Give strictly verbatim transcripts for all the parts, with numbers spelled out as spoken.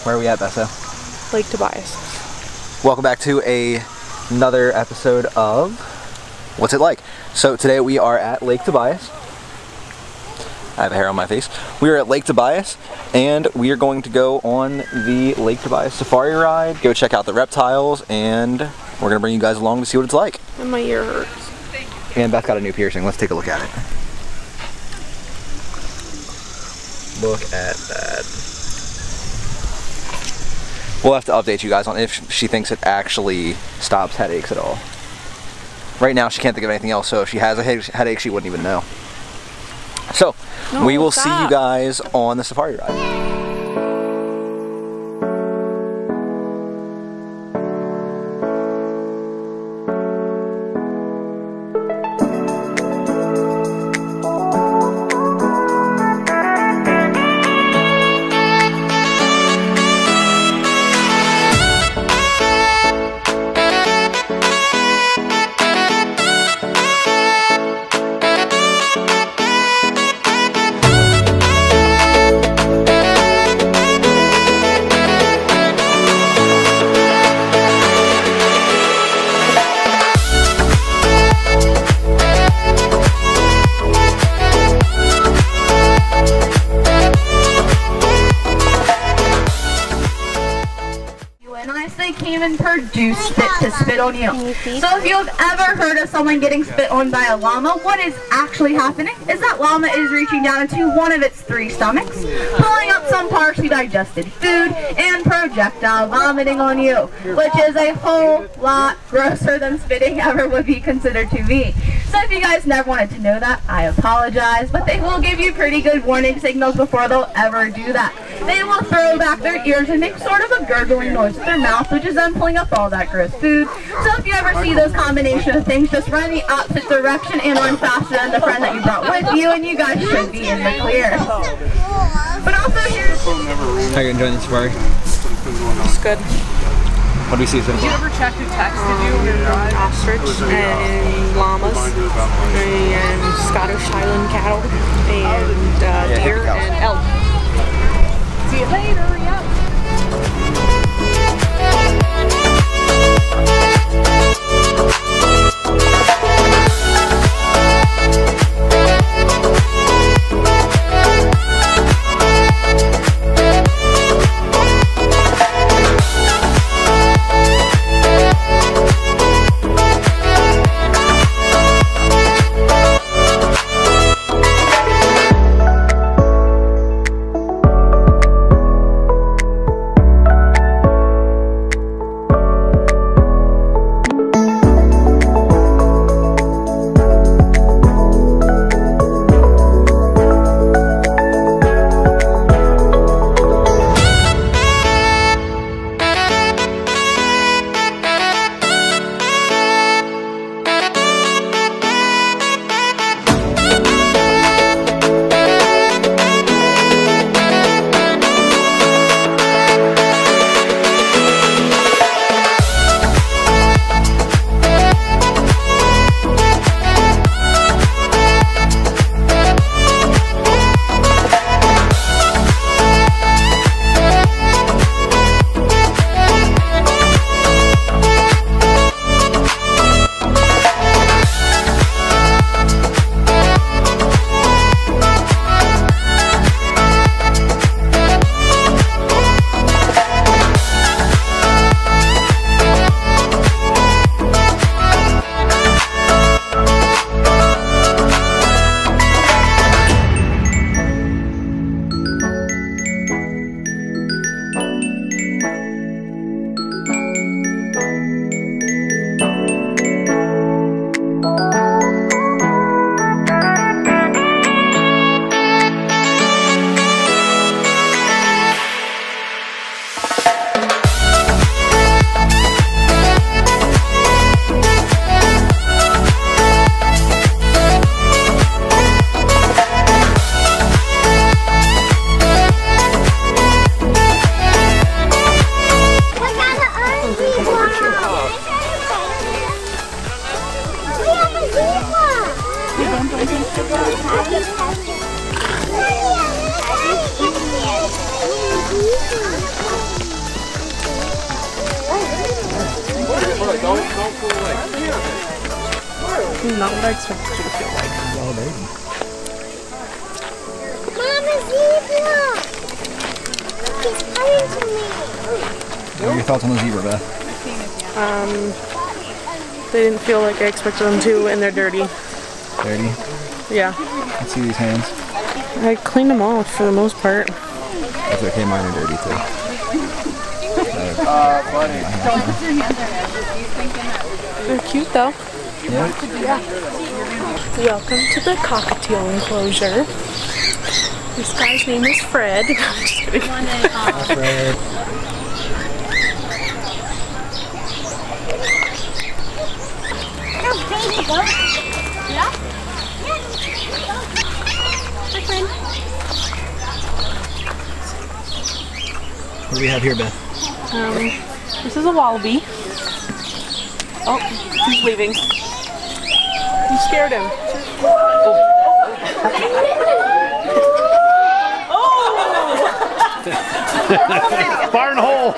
Where are we at, Bessa? Lake Tobias. Welcome back to a, another episode of What's It Like? So today we are at Lake Tobias. I have a hair on my face. We are at Lake Tobias and we are going to go on the Lake Tobias safari ride, go check out the reptiles, and we're going to bring you guys along to see what it's like. And my ear hurts. And Beth got a new piercing. Let's take a look at it. Look at that. We'll have to update you guys on if she thinks it actually stops headaches at all. Right now she can't think of anything else, so if she has a headache she wouldn't even know. So, no, we will stop. See you guys on the safari ride. Came and produced spit to spit on you. So if you've ever heard of someone getting spit on by a llama, what is actually happening is that llama is reaching down into one of its three stomachs, pulling up some partially digested food, and projectile vomiting on you, which is a whole lot grosser than spitting ever would be considered to be. So if you guys never wanted to know that, I apologize, but they will give you pretty good warning signals before they'll ever do that. They will throw back their ears and make sort of a gurgling noise with their mouth, which is them pulling up all that gross food. So if you ever see those combination of things, just run the opposite direction and run faster than the friend that you brought with you, and you guys should be in the clear. But also here's... How are you enjoying the safari? It's good. What do we see so far? Did you ever check who texted you when you drive? Ostrich and llamas and Scottish Highland cattle and uh, yeah, deer and elk. See you later, yeah. Not what I expected you to feel like. Oh, baby. Mama, zebra! He's coming to me. What are your thoughts on the zebra, Beth? Um, they didn't feel like I expected them to, and they're dirty. Dirty? Yeah. Let's see these hands. I cleaned them off for the most part. That's okay, mine are dirty too. They're cute though. Yeah? Yeah. Welcome to the cockatiel enclosure. This guy's name is Fred. I'm just kidding. Hi, Fred. Baby goat. Yeah? Hi, friend. What do we have here, Beth? Um, this is a wallaby. Oh, he's leaving. You scared him. Fire in the hole!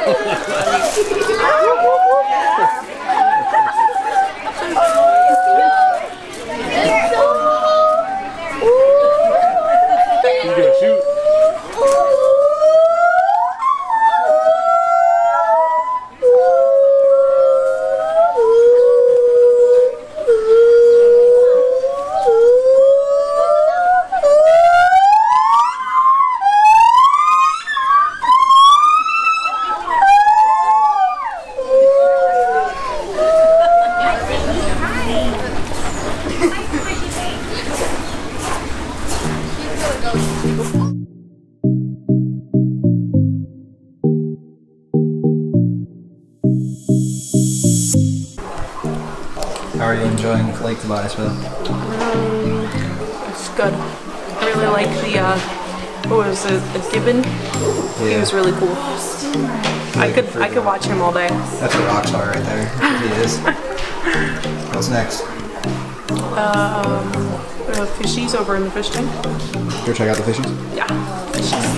He's gonna shoot. How are you enjoying Lake Tobias, Beth? It's good. I really like the, uh, what was it, a gibbon? He was really cool. I could, I could watch him all day. That's a rock star right there. He is. What's next? Um, uh, fishies over in the fish tank. Go check out the fishies? Yeah, fishies.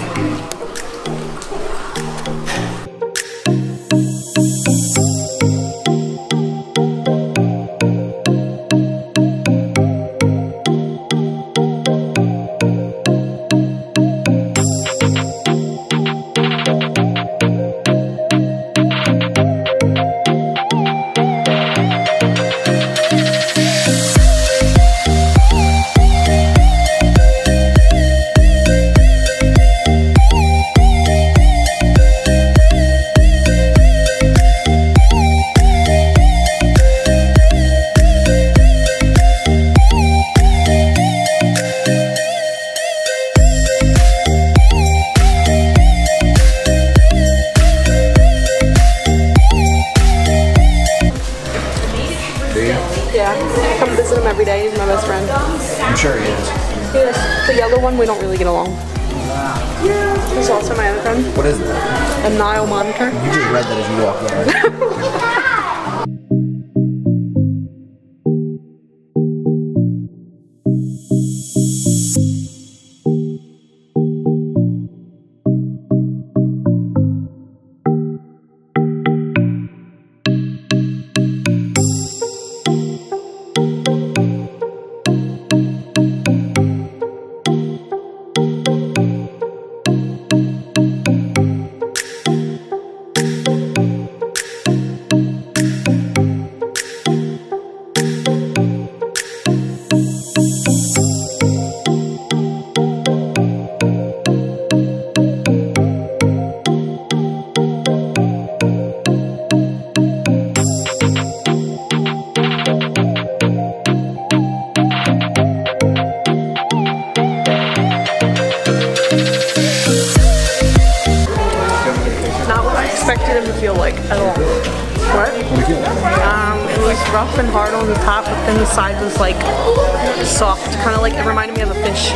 Yeah, I come visit him every day. He's my best friend. I'm sure he is. Yes, the yellow one, we don't really get along. He's also my other friend. What is that? A Nile monitor. You just read that as you walked by. Him to feel like at all. What? What do you feel? Um, it was rough and hard on the top, but then the side was like soft, kind of like it reminded me of a fish.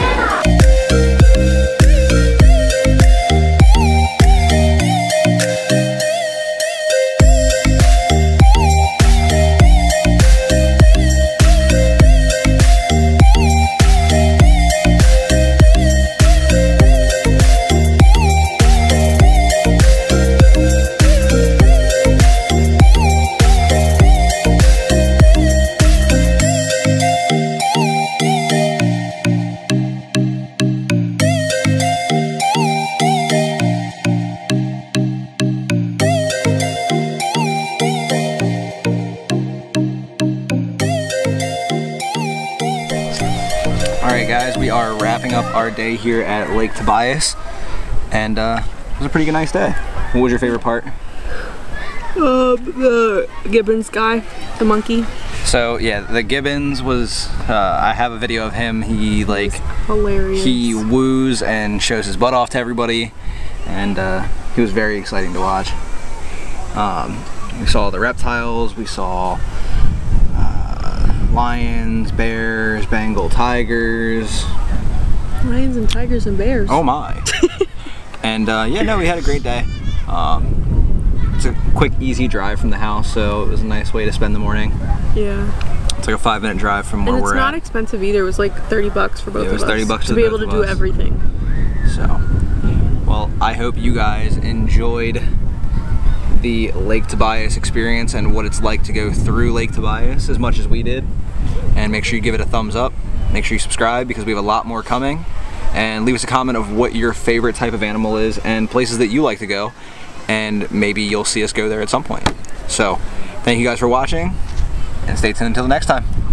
up our day here at Lake Tobias, and uh, it was a pretty good, nice day. What was your favorite part? Uh, the Gibbons guy, the monkey. So yeah, the Gibbons was, uh, I have a video of him. He like, Hilarious. he woos and shows his butt off to everybody, and uh, he was very exciting to watch. Um, we saw the reptiles, we saw uh, lions, bears, Bengal tigers. Lions and tigers and bears. Oh my. And uh, yeah, no, we had a great day. Um, it's a quick, easy drive from the house, so it was a nice way to spend the morning. Yeah. It's like a five minute drive from where and it's we're not at. expensive either. It was like thirty bucks for both Yeah, it was of us. thirty bucks to for be both able to of do us. everything. So, well, I hope you guys enjoyed the Lake Tobias experience and what it's like to go through Lake Tobias as much as we did. And make sure you give it a thumbs up. Make sure you subscribe because we have a lot more coming. And leave us a comment of what your favorite type of animal is and places that you like to go. And maybe you'll see us go there at some point. So, thank you guys for watching and stay tuned until the next time.